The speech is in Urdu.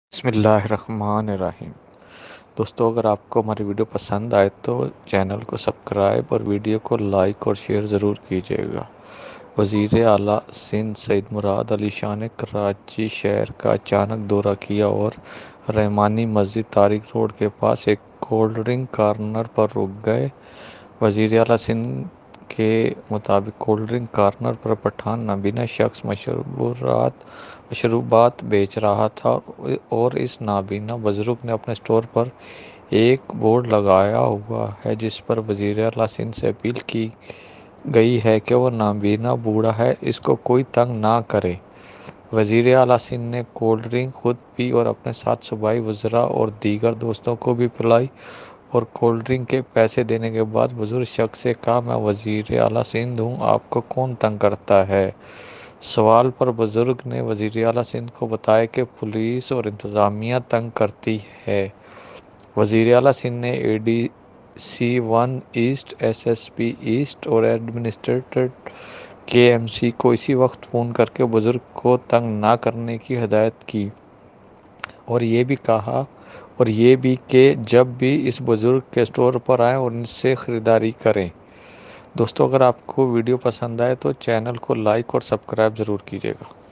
بسم اللہ الرحمن الرحیم۔ دوستو، اگر آپ کو ہماری ویڈیو پسند آئے تو چینل کو سبسکرائب اور ویڈیو کو لائک اور شیئر ضرور کیجیے گا۔ وزیر اعلی سندھ سید مراد علی شاہ نے کراچی شہر کا اچانک دورہ کیا اور رحمانی مسجد طارق روڈ کے پاس ایک کولڈ ڈرنک کارنر پر رک گئے۔ وزیر اعلی سندھ کے مطابق کولڈ ڈرنک کارنر پر پٹھان نابینا شخص مشروبات بیچ رہا تھا اور اس نابینا بزرگ نے اپنے اسٹور پر ایک بورڈ لگایا ہوا ہے جس پر وزیر اعلی سندھ سے اپیل کی گئی ہے کہ وہ نابینا بوڑھا ہے، اس کو کوئی تنگ نہ کرے۔ وزیر اعلی سندھ نے کولڈ ڈرنک خود پی اور اپنے ساتھ صوبائی وزراء اور دیگر دوستوں کو بھی پلائی اور کولڈ ڈرنک کے پیسے دینے کے بعد بزرگ شخص سے کہا، میں وزیر اعلی سندھ ہوں، آپ کو کون تنگ کرتا ہے؟ سوال پر بزرگ نے وزیر اعلی سندھ کو بتایا کہ پولیس اور انتظامیہ تنگ کرتی ہے۔ وزیر اعلی سندھ نے A D C 1 east, S S P east اور ایڈمنسٹریٹر کے ایم سی کو اسی وقت فون کر کے بزرگ کو تنگ نہ کرنے کی ہدایت کی اور یہ بھی کہ جب بھی اس بزرگ کے اسٹور پر آئیں اور ان سے خریداری کریں۔ دوستو، اگر آپ کو ویڈیو پسند آئے تو چینل کو لائک اور سبسکرائب ضرور کیجیے گا۔